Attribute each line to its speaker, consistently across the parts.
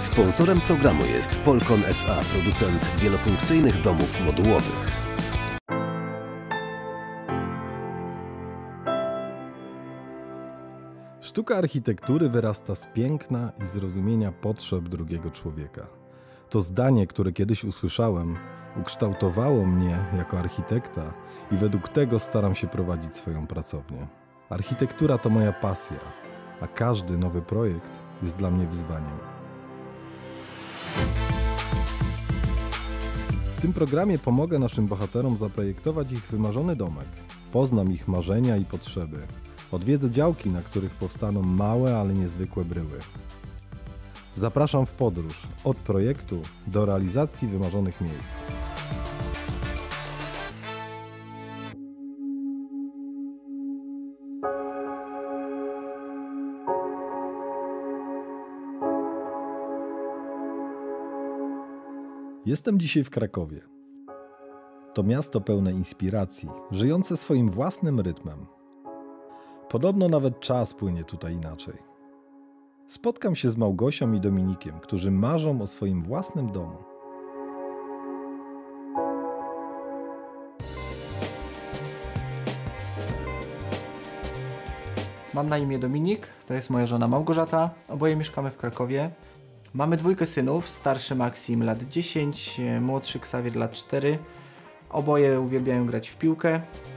Speaker 1: Sponsorem programu jest Polkon SA, producent wielofunkcyjnych domów modułowych.
Speaker 2: Sztuka architektury wyrasta z piękna i zrozumienia potrzeb drugiego człowieka. To zdanie, które kiedyś usłyszałem, ukształtowało mnie jako architekta i według tego staram się prowadzić swoją pracownię. Architektura to moja pasja, a każdy nowy projekt jest dla mnie wyzwaniem. W tym programie pomogę naszym bohaterom zaprojektować ich wymarzony domek. Poznam ich marzenia i potrzeby. Odwiedzę działki, na których powstaną małe, ale niezwykłe bryły. Zapraszam w podróż od projektu do realizacji wymarzonych miejsc. Jestem dzisiaj w Krakowie. To miasto pełne inspiracji, żyjące swoim własnym rytmem. Podobno nawet czas płynie tutaj inaczej. Spotkam się z Małgosią i Dominikiem, którzy marzą o swoim własnym domu.
Speaker 3: Mam na imię Dominik, to jest moja żona Małgorzata. Oboje mieszkamy w Krakowie. Mamy dwójkę synów, starszy Maksim lat 10, młodszy Ksawier lat 4. Oboje uwielbiają grać w piłkę.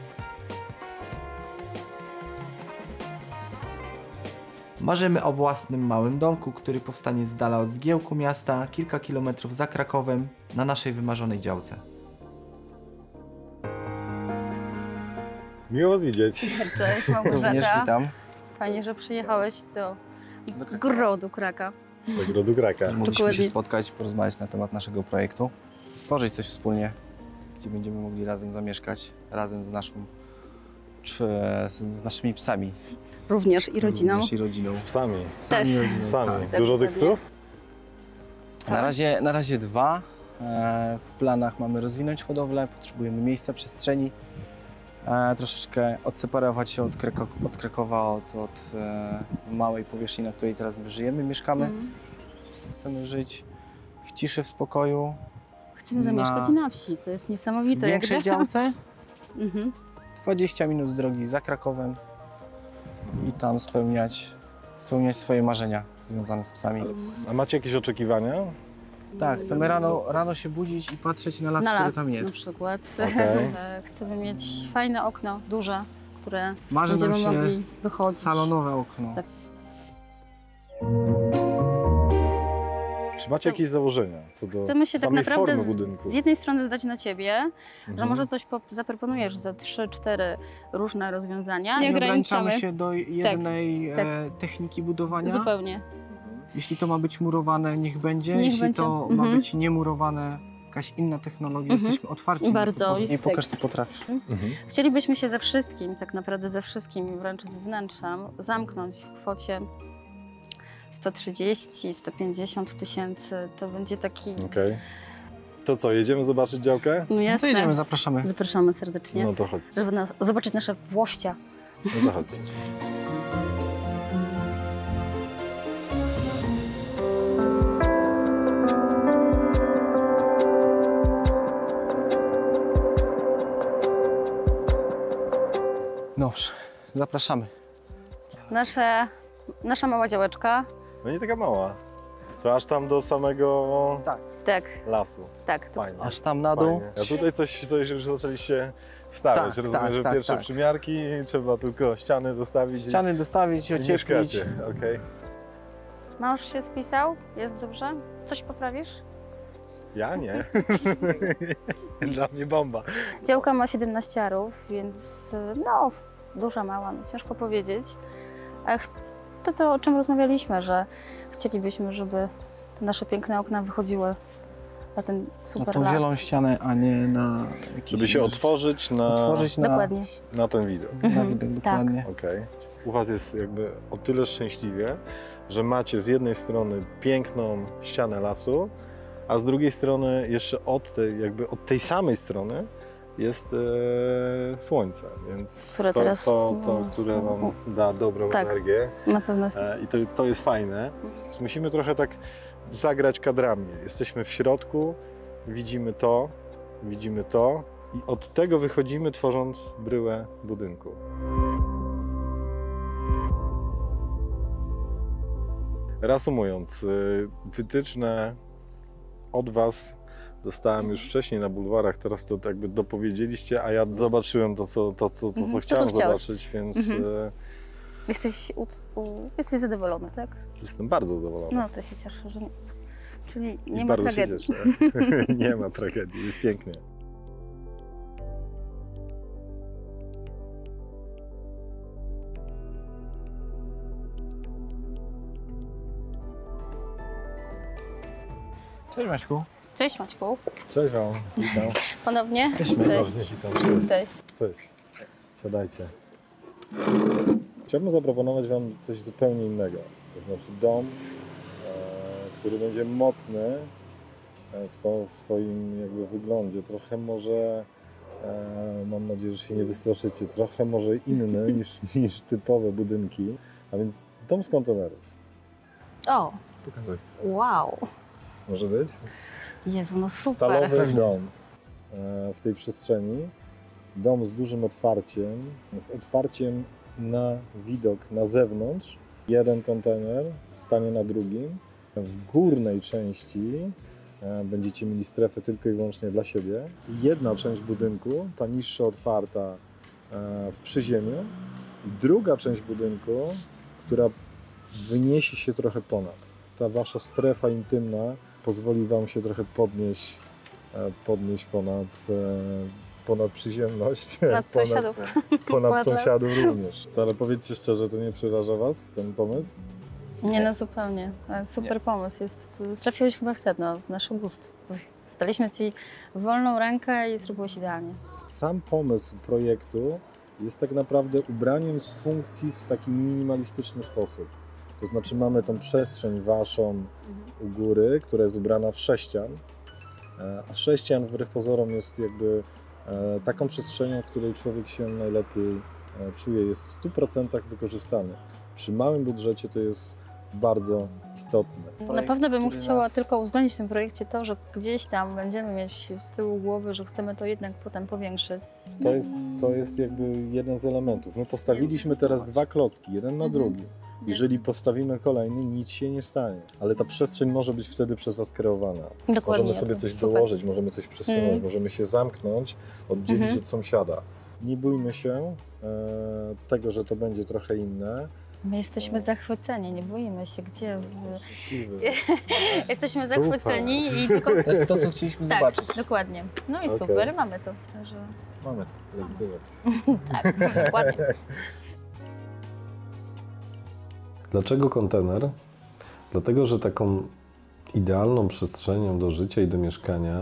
Speaker 3: Marzymy o własnym małym domku, który powstanie z dala od zgiełku miasta, kilka kilometrów za Krakowem, na naszej wymarzonej działce.
Speaker 2: Miło Was widzieć.
Speaker 4: Cześć
Speaker 3: Również
Speaker 4: Małgorzata.
Speaker 3: witam.
Speaker 4: Fajnie, że przyjechałeś do
Speaker 3: Krakowa.
Speaker 4: grodu Kraka.
Speaker 2: Do grodu Kraka.
Speaker 3: Mogliśmy się
Speaker 4: Dokładnie.
Speaker 3: spotkać, porozmawiać na temat naszego projektu, stworzyć coś wspólnie, gdzie będziemy mogli razem zamieszkać, razem z naszymi psami.
Speaker 4: Również i rodziną.
Speaker 3: Również i rodziną.
Speaker 2: Z psami.
Speaker 4: Też.
Speaker 2: Z psami.
Speaker 4: Tak,
Speaker 2: Dużo tych
Speaker 4: dokładnie.
Speaker 2: psów?
Speaker 3: Na razie 2. W planach mamy rozwinąć hodowlę, potrzebujemy miejsca, przestrzeni. Troszeczkę odseparować się od Krakowa, od małej powierzchni, na której teraz my żyjemy, mieszkamy. Chcemy żyć w ciszy, w spokoju.
Speaker 4: Chcemy zamieszkać na wsi, co jest
Speaker 3: W
Speaker 4: niesamowite.
Speaker 3: większej działce,
Speaker 4: Mhm.
Speaker 3: 20 minut z drogi za Krakowem i tam spełniać swoje marzenia związane z psami.
Speaker 2: A macie jakieś oczekiwania?
Speaker 3: Tak, chcemy rano się budzić i patrzeć na las,
Speaker 4: Na
Speaker 3: który
Speaker 4: las
Speaker 3: tam
Speaker 4: na
Speaker 3: jest.
Speaker 4: przykład.
Speaker 2: Okej.
Speaker 4: Chcemy mieć fajne okno, duże, które
Speaker 3: Marzy nam
Speaker 4: będziemy
Speaker 3: się
Speaker 4: mogli wychodzić.
Speaker 3: salonowe okno.
Speaker 4: Tak.
Speaker 2: Czy macie jakieś założenia co do
Speaker 4: Chcemy się tak
Speaker 2: samej
Speaker 4: naprawdę
Speaker 2: formy budynku?
Speaker 4: z jednej strony zdać na ciebie, że
Speaker 2: Mhm.
Speaker 4: może coś zaproponujesz za 3-4 różne rozwiązania.
Speaker 3: Nie
Speaker 4: Nie
Speaker 3: ograniczamy
Speaker 4: ograniczamy
Speaker 3: się do jednej
Speaker 4: tak.
Speaker 3: techniki budowania.
Speaker 4: zupełnie.
Speaker 3: Jeśli to ma być murowane, niech będzie.
Speaker 4: Niech
Speaker 3: Jeśli
Speaker 4: będzie.
Speaker 3: to ma
Speaker 4: Mhm.
Speaker 3: być niemurowane, jakaś inna technologia, jesteśmy otwarci.
Speaker 4: Bardzo.
Speaker 3: I pokaż, co potrafisz.
Speaker 2: Mhm.
Speaker 4: Chcielibyśmy się ze wszystkim, tak naprawdę ze wszystkim, wręcz z wnętrzem, zamknąć w kwocie 130-150 tysięcy. To będzie taki...
Speaker 2: Okej. To co, jedziemy zobaczyć działkę?
Speaker 4: No
Speaker 3: No
Speaker 4: jasne.
Speaker 3: to jedziemy, zapraszamy.
Speaker 4: Zapraszamy serdecznie,
Speaker 2: No to chodź.
Speaker 4: żeby zobaczyć nasze włościa.
Speaker 2: No to chodź.
Speaker 3: Dobrze, zapraszamy.
Speaker 4: Nasza mała działeczka.
Speaker 2: No nie taka mała. To aż tam do samego
Speaker 4: Tak,
Speaker 2: lasu.
Speaker 4: tak. To
Speaker 2: Fajnie.
Speaker 3: Aż tam na dół.
Speaker 2: Fajnie. A tutaj coś już zaczęliście stawiać.
Speaker 3: Tak,
Speaker 2: Rozumiem,
Speaker 3: tak,
Speaker 2: że
Speaker 3: tak,
Speaker 2: pierwsze
Speaker 3: tak.
Speaker 2: przymiarki, trzeba tylko ściany dostawić
Speaker 3: Ściany dostawić,
Speaker 2: i
Speaker 3: ocieplić.
Speaker 2: mieszkacie. Okej.
Speaker 4: Mąż się spisał? Jest dobrze? Coś poprawisz?
Speaker 2: Ja nie. Dla mnie bomba.
Speaker 4: Działka ma 17 arów, więc no, duża, mała, no, ciężko powiedzieć. A to, o czym rozmawialiśmy, że chcielibyśmy, żeby te nasze piękne okna wychodziły na ten
Speaker 3: Na
Speaker 4: super
Speaker 3: tą
Speaker 4: las.
Speaker 3: wielą ścianę, a nie na jakiś...
Speaker 2: Żeby się otworzyć
Speaker 4: Dokładnie.
Speaker 2: na ten widok.
Speaker 3: na widok, dokładnie.
Speaker 2: Okej. U Was jest jakby o tyle szczęśliwie, że macie z jednej strony piękną ścianę lasu, a z drugiej strony jeszcze od tej samej strony jest słońce, więc
Speaker 4: Które teraz,
Speaker 2: które nam da dobrą
Speaker 4: tak,
Speaker 2: energię
Speaker 4: na pewno.
Speaker 2: i to jest fajne. Więc musimy trochę tak zagrać kadrami. Jesteśmy w środku, widzimy to i od tego wychodzimy, tworząc bryłę budynku. Reasumując, wytyczne od Was dostałem już wcześniej na bulwarach, teraz to jakby dopowiedzieliście, a ja zobaczyłem to, co chciałem zobaczyć, więc
Speaker 4: Jesteś zadowolony, tak?
Speaker 2: jestem bardzo zadowolony.
Speaker 4: No to się cieszę, że nie. Czyli
Speaker 2: I
Speaker 4: nie ma
Speaker 2: bardzo
Speaker 4: tragedii.
Speaker 2: się cieszę. Nie ma tragedii, jest pięknie.
Speaker 3: Cześć Maćku.
Speaker 4: Cześć Maćku.
Speaker 2: Cześć Wam, witam.
Speaker 4: Ponownie.
Speaker 3: Jesteśmy.
Speaker 4: Cześć.
Speaker 2: Witam.
Speaker 4: Cześć.
Speaker 2: Cześć. Siadajcie. Chciałbym zaproponować Wam coś zupełnie innego. To znaczy dom, który będzie mocny w swoim jakby wyglądzie. Trochę może, mam nadzieję, że się nie wystraszycie, trochę może inny niż typowe budynki. A więc dom z kontenerów.
Speaker 4: O,
Speaker 3: Pokazuj.
Speaker 4: wow.
Speaker 2: Może być?
Speaker 4: Jezu, no super.
Speaker 2: Stalowy dom w tej przestrzeni. Dom z dużym otwarciem, z otwarciem na widok na zewnątrz. Jeden kontener stanie na drugim. W górnej części będziecie mieli strefę tylko i wyłącznie dla siebie. Jedna część budynku, ta niższa otwarta w przyziemiu. Druga część budynku, która wyniesie się trochę ponad. Ta wasza strefa intymna pozwoli Wam się trochę podnieść ponad przyziemność,
Speaker 4: Nad sąsiadów.
Speaker 2: ponad sąsiadów również. Ale powiedzcie szczerze, to nie przeraża Was ten pomysł?
Speaker 4: Nie, no zupełnie. Super pomysł. Trafiłeś chyba w sedno, w nasz gust. Daliśmy Ci wolną rękę i zrobiłeś idealnie.
Speaker 2: Sam pomysł projektu jest tak naprawdę ubraniem funkcji w taki minimalistyczny sposób. To znaczy mamy tą przestrzeń Waszą u góry, która jest ubrana w sześcian, a sześcian wbrew pozorom jest jakby taką przestrzenią, w której człowiek się najlepiej czuje, jest w 100% wykorzystany. Przy małym budżecie to jest bardzo istotne.
Speaker 4: Na pewno bym
Speaker 3: który
Speaker 4: chciała
Speaker 3: nas-
Speaker 4: tylko uwzględnić w tym projekcie to, że gdzieś tam będziemy mieć z tyłu głowy, że chcemy to jednak potem powiększyć.
Speaker 2: To jest jakby jeden z elementów. My postawiliśmy teraz dwa klocki, jeden na drugi. Jeżeli postawimy kolejny, nic się nie stanie. Ale ta przestrzeń może być wtedy przez Was kreowana.
Speaker 4: Dokładnie.
Speaker 2: Możemy sobie coś
Speaker 4: Super.
Speaker 2: dołożyć, możemy coś przesunąć, możemy się zamknąć, oddzielić od sąsiada. Nie bójmy się tego, że to będzie trochę inne.
Speaker 4: My jesteśmy zachwyceni, nie boimy się, gdzie.
Speaker 2: Jestem szczęśliwy.
Speaker 4: Jesteśmy
Speaker 2: Super.
Speaker 4: zachwyceni i tylko.
Speaker 3: To jest to, co chcieliśmy
Speaker 4: Tak,
Speaker 3: zobaczyć.
Speaker 4: dokładnie. No i
Speaker 2: Okej.
Speaker 4: super, mamy to. Także...
Speaker 3: Mamy to.
Speaker 2: Let's do it.
Speaker 4: Tak, dokładnie.
Speaker 2: Dlaczego kontener? Dlatego, że taką idealną przestrzenią do życia i do mieszkania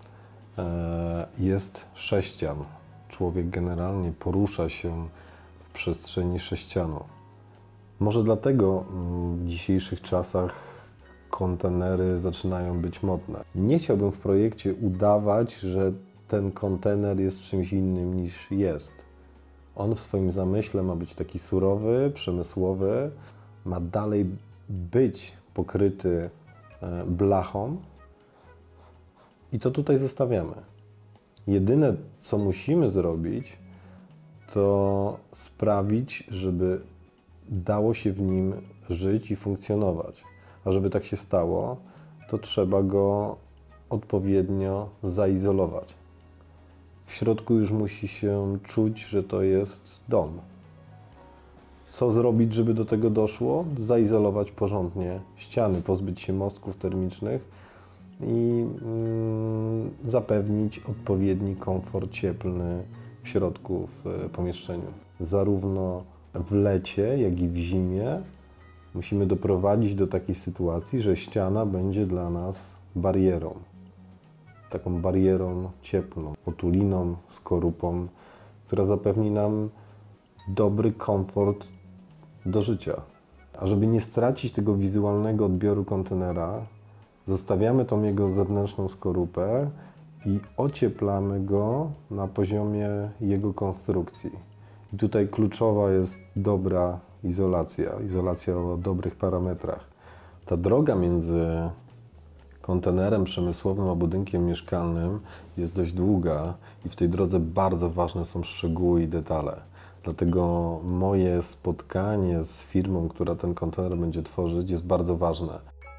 Speaker 2: jest sześcian. Człowiek generalnie porusza się w przestrzeni sześcianu. Może dlatego w dzisiejszych czasach kontenery zaczynają być modne. Nie chciałbym w projekcie udawać, że ten kontener jest czymś innym niż jest. On w swoim zamyśle ma być taki surowy, przemysłowy, ma dalej być pokryty blachą i to tutaj zostawiamy. Jedyne, co musimy zrobić, to sprawić, żeby dało się w nim żyć i funkcjonować. A żeby tak się stało, to trzeba go odpowiednio zaizolować. W środku już musi się czuć, że to jest dom. Co zrobić, żeby do tego doszło? Zaizolować porządnie ściany, pozbyć się mostków termicznych i zapewnić odpowiedni komfort cieplny w środku, w pomieszczeniu. Zarówno w lecie, jak i w zimie musimy doprowadzić do takiej sytuacji, że ściana będzie dla nas barierą. Taką barierą cieplną, otuliną, skorupą, która zapewni nam dobry komfort do życia. A żeby nie stracić tego wizualnego odbioru kontenera, zostawiamy tą jego zewnętrzną skorupę i ocieplamy go na poziomie jego konstrukcji. I tutaj kluczowa jest dobra izolacja o dobrych parametrach. Ta droga między kontenerem przemysłowym a budynkiem mieszkalnym jest dość długa i w tej drodze bardzo ważne są szczegóły i detale. Dlatego moje spotkanie z firmą, która ten kontener będzie tworzyć, jest bardzo ważne.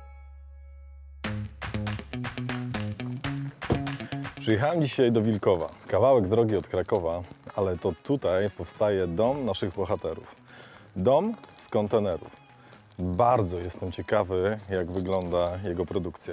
Speaker 5: Przyjechałem dzisiaj do Wilkowa, kawałek drogi od Krakowa, ale to tutaj powstaje dom naszych bohaterów. Dom z kontenerów. Bardzo jestem ciekawy, jak wygląda jego produkcja.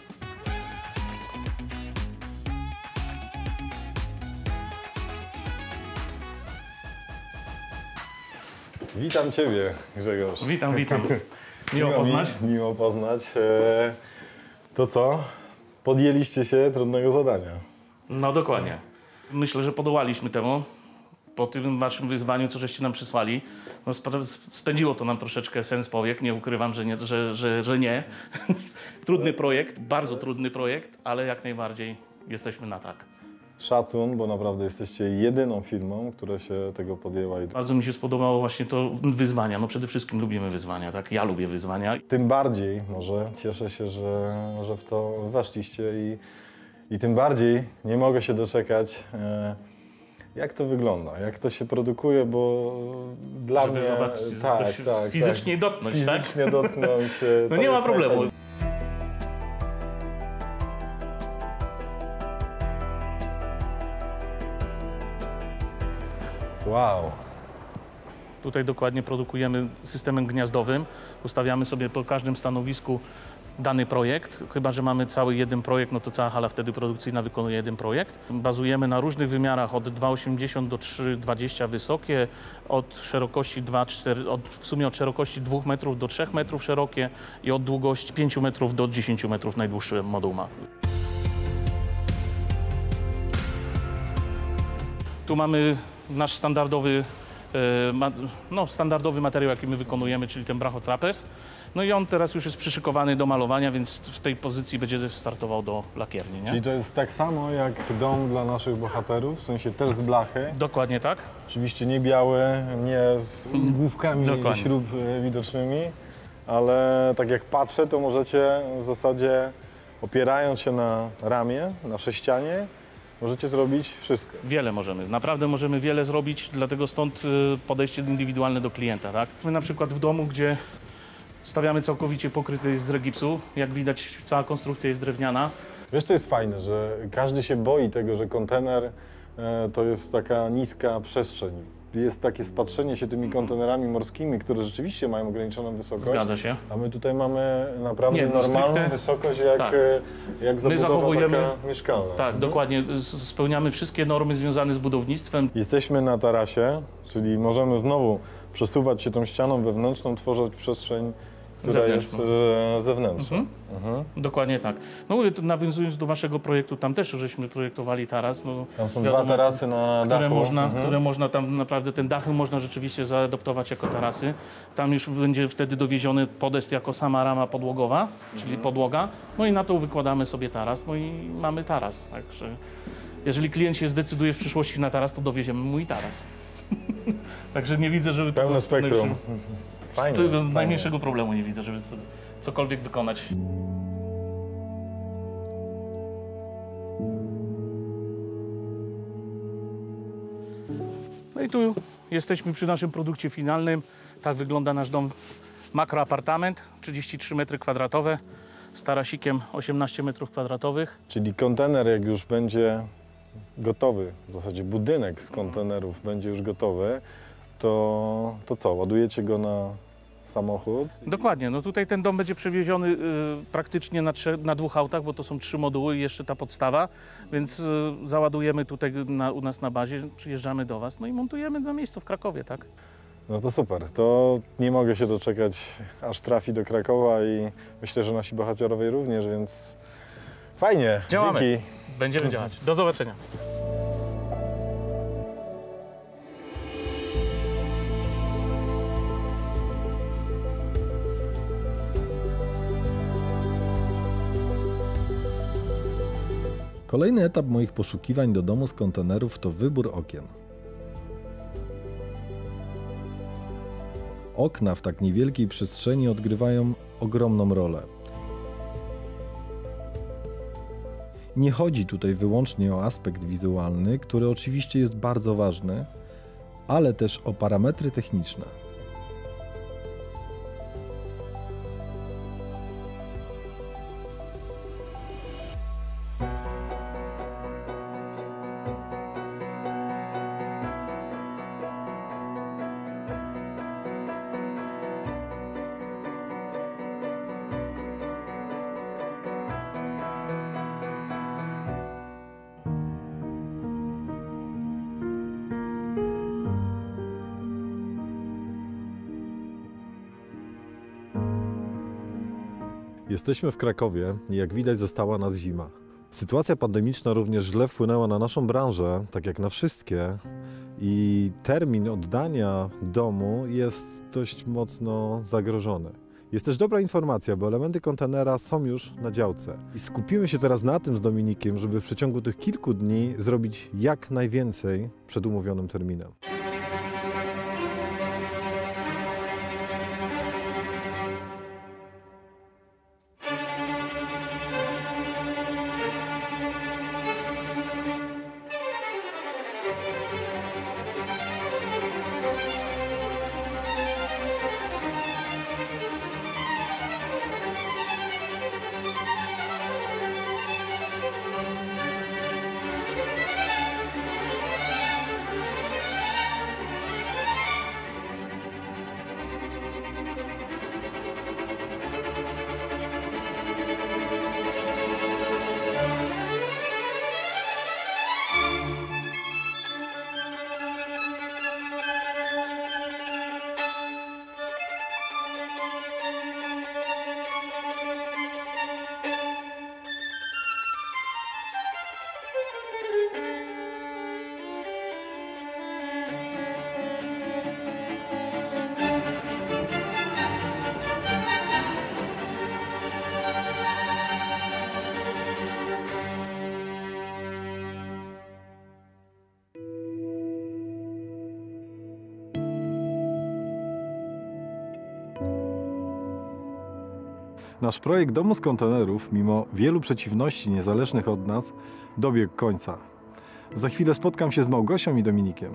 Speaker 5: Witam Ciebie, Grzegorz.
Speaker 6: Witam. Miło poznać.
Speaker 5: Miło poznać. To co? Podjęliście się trudnego zadania.
Speaker 6: No dokładnie. Myślę, że podołaliśmy temu. Po tym waszym wyzwaniu, co żeście nam przysłali, no spędziło to nam troszeczkę sens powiek. Nie ukrywam, że nie. Trudny projekt, bardzo trudny projekt, ale jak najbardziej jesteśmy na tak.
Speaker 5: Szacun, bo naprawdę jesteście jedyną firmą, która się tego podjęła.
Speaker 6: Bardzo mi się spodobało właśnie to wyzwania. No przede wszystkim lubimy wyzwania, tak? Ja lubię wyzwania.
Speaker 5: Tym bardziej może cieszę się, że w to weszliście i tym bardziej nie mogę się doczekać, jak to wygląda, jak to się produkuje, bo dla
Speaker 6: Żeby
Speaker 5: mnie...
Speaker 6: zobaczyć, fizycznie dotknąć,
Speaker 5: fizycznie
Speaker 6: tak?
Speaker 5: dotknąć.
Speaker 6: No nie ma problemu.
Speaker 5: Wow.
Speaker 6: Tutaj dokładnie produkujemy systemem gniazdowym. Ustawiamy sobie po każdym stanowisku dany projekt. Chyba że mamy cały jeden projekt, no to cała hala wtedy produkcyjna wykonuje jeden projekt. Bazujemy na różnych wymiarach od 2,80 do 3,20 wysokie, od szerokości 2,4, w sumie od szerokości 2 metrów do 3 metrów szerokie i od długości 5 metrów do 10 metrów najdłuższy moduł ma. Tu mamy nasz standardowy materiał, jaki my wykonujemy, czyli ten brachotrapez. No i on teraz już jest przyszykowany do malowania, więc w tej pozycji będzie startował do lakierni, nie?
Speaker 5: Czyli to jest tak samo jak dom dla naszych bohaterów, w sensie też z blachy.
Speaker 6: Dokładnie tak.
Speaker 5: Oczywiście nie białe, nie z główkami
Speaker 6: Dokładnie.
Speaker 5: śrub widocznymi, ale tak jak patrzę, to możecie w zasadzie, opierając się na ramie, na sześcianie, możecie zrobić wszystko.
Speaker 6: Wiele możemy, naprawdę możemy wiele zrobić, dlatego stąd podejście indywidualne do klienta, tak? My na przykład w domu, gdzie stawiamy całkowicie pokryty z regipsu, jak widać cała konstrukcja jest drewniana.
Speaker 5: Wiesz, co jest fajne, że każdy się boi tego, że kontener to jest taka niska przestrzeń. Jest takie spatrzenie się tymi kontenerami morskimi, które rzeczywiście mają ograniczoną wysokość.
Speaker 6: Zgadza się.
Speaker 5: A my tutaj mamy naprawdę
Speaker 6: Nie, no,
Speaker 5: normalną
Speaker 6: stricte-
Speaker 5: wysokość,
Speaker 6: tak.
Speaker 5: jak zabudowa
Speaker 6: zachowujemy-
Speaker 5: taka mieszkalna.
Speaker 6: Tak, dokładnie. Spełniamy wszystkie normy związane z budownictwem.
Speaker 5: Jesteśmy na tarasie, czyli możemy znowu przesuwać się tą ścianą wewnętrzną, tworzyć przestrzeń, która
Speaker 6: Zewnętrzną.
Speaker 5: jest zewnętrzna.
Speaker 6: Dokładnie tak. No mówię, to nawiązując do waszego projektu, tam też żeśmy projektowali taras. No,
Speaker 5: Tam są
Speaker 6: wiadomo,
Speaker 5: dwa tarasy na
Speaker 6: które
Speaker 5: dachu.
Speaker 6: które można tam naprawdę, ten dachy można rzeczywiście zaadoptować jako tarasy. Tam już będzie wtedy dowieziony podest jako sama rama podłogowa, czyli podłoga. No i na to wykładamy sobie taras, no i mamy taras. Także jeżeli klient się zdecyduje w przyszłości na taras, to dowieziemy mu i taras. Także nie widzę, żeby to
Speaker 5: Pełne
Speaker 6: było
Speaker 5: spektrum. Fajnie,
Speaker 6: tego
Speaker 5: fajnie.
Speaker 6: najmniejszego problemu nie widzę, żeby cokolwiek wykonać. No i tu jesteśmy przy naszym produkcie finalnym. Tak wygląda nasz dom. Makroapartament, 33 m2, z tarasikiem 18 m2.
Speaker 5: Czyli kontener, jak już będzie gotowy, w zasadzie budynek z kontenerów będzie już gotowy, to co, ładujecie go na samochód?
Speaker 6: Dokładnie, no tutaj ten dom będzie przewieziony praktycznie na 2 autach, bo to są 3 moduły i jeszcze ta podstawa, więc załadujemy tutaj u nas na bazie, przyjeżdżamy do was, no i montujemy na miejscu w Krakowie, tak?
Speaker 5: No to super, to nie mogę się doczekać, aż trafi do Krakowa i myślę, że nasi bohaterowie również, więc fajnie,
Speaker 6: Działamy.
Speaker 5: dzięki.
Speaker 6: Będziemy działać. Do zobaczenia.
Speaker 2: Kolejny etap moich poszukiwań do domu z kontenerów to wybór okien. Okna w tak niewielkiej przestrzeni odgrywają ogromną rolę. Nie chodzi tutaj wyłącznie o aspekt wizualny, który oczywiście jest bardzo ważny, ale też o parametry techniczne. Jesteśmy w Krakowie i jak widać została nas zima. Sytuacja pandemiczna również źle wpłynęła na naszą branżę, tak jak na wszystkie, i termin oddania domu jest dość mocno zagrożony. Jest też dobra informacja, bo elementy kontenera są już na działce. I skupimy się teraz na tym z Dominikiem, żeby w przeciągu tych kilku dni zrobić jak najwięcej przed umówionym terminem. Nasz projekt domu z kontenerów, mimo wielu przeciwności niezależnych od nas, dobiegł końca. Za chwilę spotkam się z Małgosią i Dominikiem.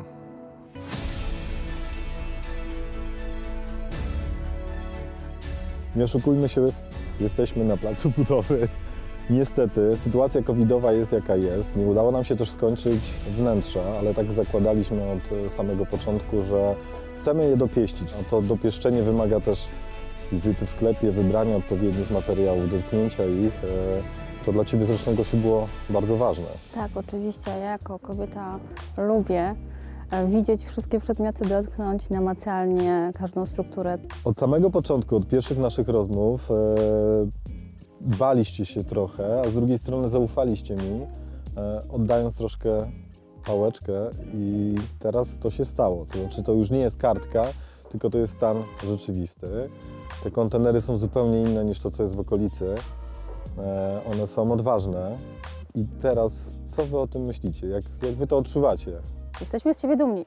Speaker 5: Nie oszukujmy się, jesteśmy na placu budowy. Niestety sytuacja covidowa jest jaka jest. Nie udało nam się też skończyć wnętrza, ale tak zakładaliśmy od samego początku, że chcemy je dopieścić. A to dopieszczenie wymaga też wizyty w sklepie, wybrania odpowiednich materiałów, dotknięcia ich. To dla Ciebie zresztą, Gosiu, było bardzo ważne.
Speaker 4: Tak, oczywiście. Ja jako kobieta lubię widzieć wszystkie przedmioty, dotknąć namacalnie każdą strukturę.
Speaker 5: Od samego początku, od pierwszych naszych rozmów baliście się trochę, a z drugiej strony zaufaliście mi, oddając troszkę pałeczkę i teraz to się stało. To znaczy, to już nie jest kartka, tylko to jest stan rzeczywisty. Te kontenery są zupełnie inne niż to, co jest w okolicy. One są odważne. I teraz, co Wy o tym myślicie? Jak Wy to odczuwacie?
Speaker 4: Jesteśmy z Ciebie dumni.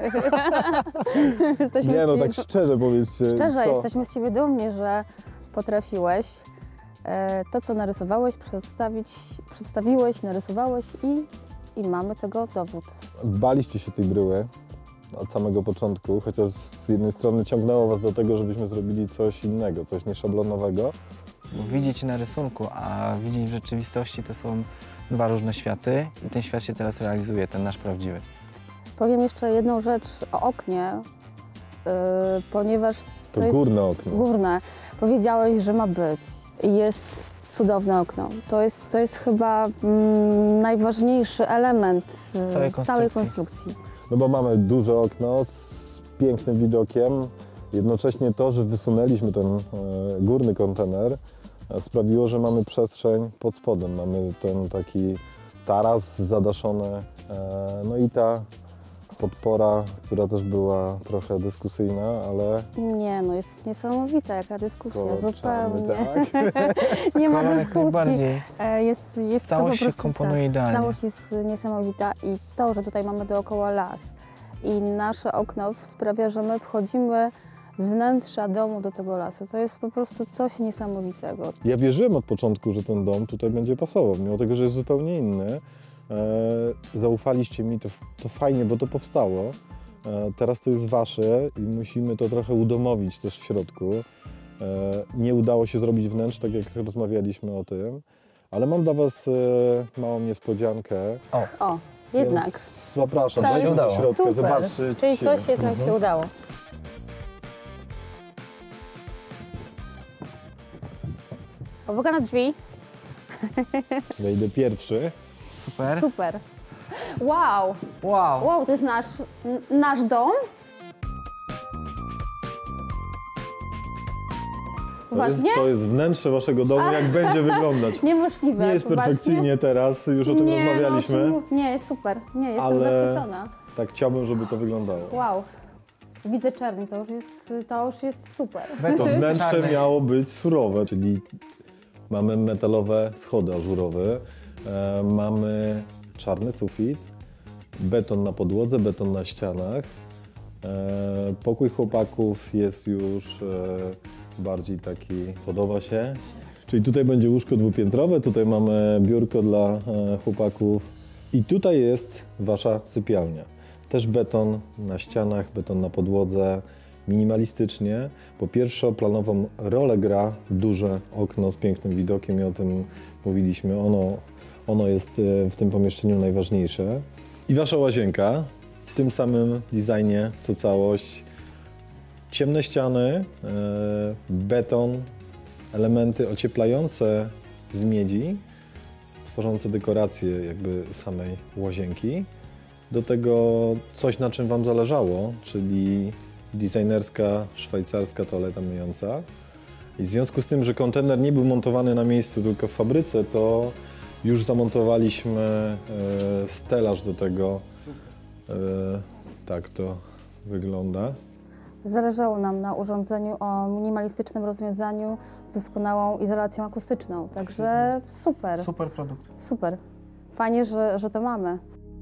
Speaker 5: Nie, no tak szczerze powiedzcie.
Speaker 4: Szczerze,
Speaker 5: co?
Speaker 4: jesteśmy z Ciebie dumni, że potrafiłeś to, co narysowałeś, przedstawiłeś, narysowałeś i mamy tego dowód.
Speaker 5: Baliście się tej bryły od samego początku, chociaż z jednej strony ciągnęło Was do tego, żebyśmy zrobili coś innego, coś nieszablonowego.
Speaker 3: Widzieć na rysunku, a widzieć w rzeczywistości to są dwa różne światy i ten świat się teraz realizuje, ten nasz prawdziwy.
Speaker 4: Powiem jeszcze jedną rzecz o oknie, ponieważ
Speaker 5: To
Speaker 4: jest
Speaker 5: górne okno.
Speaker 4: górne. Powiedziałeś, że ma być. Jest cudowne okno. To jest chyba najważniejszy element całej konstrukcji.
Speaker 5: No bo mamy duże okno z pięknym widokiem. Jednocześnie to, że wysunęliśmy ten górny kontener, sprawiło, że mamy przestrzeń pod spodem. Mamy ten taki taras zadaszony, no i ta podpora, która też była trochę dyskusyjna, ale
Speaker 4: Nie, no jest niesamowita, jaka dyskusja,
Speaker 5: kolor czarny,
Speaker 4: zupełnie.
Speaker 5: tak?
Speaker 4: Nie ma
Speaker 7: Kolor jak
Speaker 4: dyskusji.
Speaker 7: najbardziej.
Speaker 4: Jest
Speaker 7: Całość
Speaker 4: to po
Speaker 7: się
Speaker 4: prostu,
Speaker 7: komponuje
Speaker 4: tak,
Speaker 7: idealnie.
Speaker 4: całość jest niesamowita i to, że tutaj mamy dookoła las i nasze okno sprawia, że my wchodzimy z wnętrza domu do tego lasu. To jest po prostu coś niesamowitego.
Speaker 5: Ja wierzyłem od początku, że ten dom tutaj będzie pasował, mimo tego, że jest zupełnie inny. Zaufaliście mi, to fajnie, bo to powstało. Teraz to jest wasze i musimy to trochę udomowić też w środku. Nie udało się zrobić wnętrz, tak jak rozmawialiśmy o tym, ale mam dla was małą niespodziankę.
Speaker 4: O, jednak.
Speaker 5: Więc zapraszam,
Speaker 4: Cały
Speaker 5: dajcie do
Speaker 7: udało.
Speaker 5: środka,
Speaker 4: Super.
Speaker 5: zobaczcie.
Speaker 4: Czyli coś jednak się udało. Uwaga na drzwi.
Speaker 5: Wejdę pierwszy.
Speaker 7: Super.
Speaker 4: Super. Wow,
Speaker 7: Wow.
Speaker 4: wow, to jest nasz dom? Poważnie?
Speaker 5: To jest wnętrze waszego domu, jak będzie wyglądać.
Speaker 4: Niemożliwe.
Speaker 5: Nie jest
Speaker 4: poważnie?
Speaker 5: perfekcyjnie teraz, już o tym
Speaker 4: Nie,
Speaker 5: rozmawialiśmy,
Speaker 4: No, nie, jest super. Nie, jestem
Speaker 5: ale
Speaker 4: zachwycona.
Speaker 5: tak chciałbym, żeby to wyglądało.
Speaker 4: Wow. Widzę czerni, to już jest super.
Speaker 5: To wnętrze
Speaker 7: Czarny.
Speaker 5: miało być surowe, czyli mamy metalowe schody ażurowe, mamy czarny sufit, beton na podłodze, beton na ścianach. Pokój chłopaków jest już bardziej taki, podoba się. Czyli tutaj będzie łóżko dwupiętrowe, tutaj mamy biurko dla chłopaków i tutaj jest wasza sypialnia. Też beton na ścianach, beton na podłodze, minimalistycznie. Po pierwszoplanową rolę gra duże okno z pięknym widokiem i o tym mówiliśmy. Ono jest w tym pomieszczeniu najważniejsze. I wasza łazienka w tym samym designie co całość. Ciemne ściany, beton, elementy ocieplające z miedzi, tworzące dekoracje jakby samej łazienki. Do tego coś, na czym wam zależało, czyli designerska, szwajcarska toaleta myjąca. I w związku z tym, że kontener nie był montowany na miejscu, tylko w fabryce, to już zamontowaliśmy stelaż do tego. Tak to wygląda.
Speaker 4: Zależało nam na urządzeniu o minimalistycznym rozwiązaniu z doskonałą izolacją akustyczną. Także super,
Speaker 7: Super produkt.
Speaker 4: super. Fajnie, że to mamy.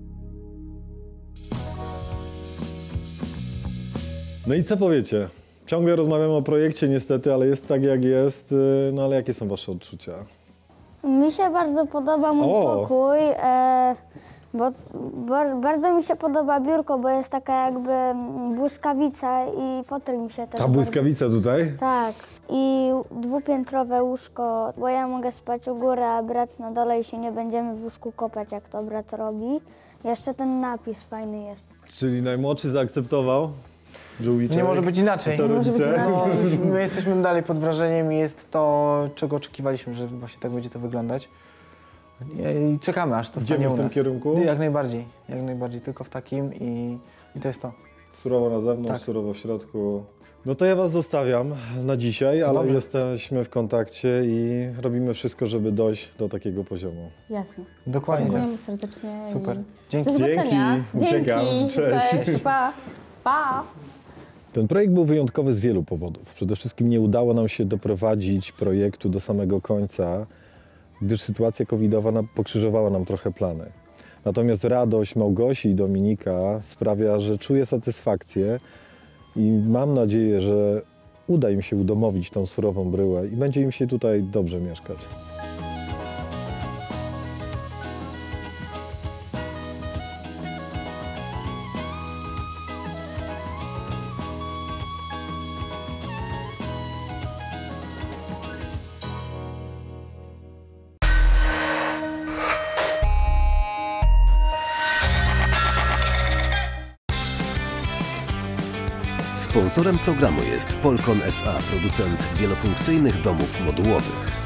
Speaker 5: No i co powiecie? Ciągle rozmawiamy o projekcie niestety, ale jest tak jak jest. No ale jakie są wasze odczucia?
Speaker 8: Mi się bardzo podoba mój
Speaker 5: O!
Speaker 8: pokój, bo bardzo mi się podoba biurko, bo jest taka jakby błyskawica i fotel mi się też
Speaker 5: Ta błyskawica tutaj?
Speaker 8: Tak. I dwupiętrowe łóżko, bo ja mogę spać u góry, a brat na dole i się nie będziemy w łóżku kopać, jak to brat robi. Jeszcze ten napis fajny jest.
Speaker 5: Czyli najmłodszy zaakceptował żółwiczek.
Speaker 7: Nie może być inaczej.
Speaker 5: A co
Speaker 4: Nie może być
Speaker 5: rodzice?
Speaker 4: inaczej.
Speaker 7: No, my jesteśmy dalej pod wrażeniem i jest to, czego oczekiwaliśmy, że właśnie tak będzie to wyglądać. I czekamy, aż to stanie
Speaker 5: Idziemy
Speaker 7: u
Speaker 5: w tym
Speaker 7: nas.
Speaker 5: kierunku?
Speaker 7: Jak najbardziej, tylko w takim i to jest to.
Speaker 5: Surowo na zewnątrz,
Speaker 7: Tak.
Speaker 5: surowo w środku. No to ja was zostawiam na dzisiaj, ale
Speaker 7: Dobra.
Speaker 5: jesteśmy w kontakcie i robimy wszystko, żeby dojść do takiego poziomu.
Speaker 4: Jasne.
Speaker 7: Dokładnie.
Speaker 4: Dziękujemy serdecznie.
Speaker 7: Super.
Speaker 4: I
Speaker 7: Dzięki.
Speaker 4: do zobaczenia.
Speaker 5: Dzięki. Uciekam. Cześć.
Speaker 4: Pa. Pa.
Speaker 5: Ten projekt był wyjątkowy z wielu powodów. Przede wszystkim nie udało nam się doprowadzić projektu do samego końca, gdyż sytuacja covidowa pokrzyżowała nam trochę plany. Natomiast radość Małgosi i Dominika sprawia, że czuję satysfakcję i mam nadzieję, że uda im się udomowić tą surową bryłę i będzie im się tutaj dobrze mieszkać.
Speaker 1: Sponsorem programu jest Polkon SA, producent wielofunkcyjnych domów modułowych.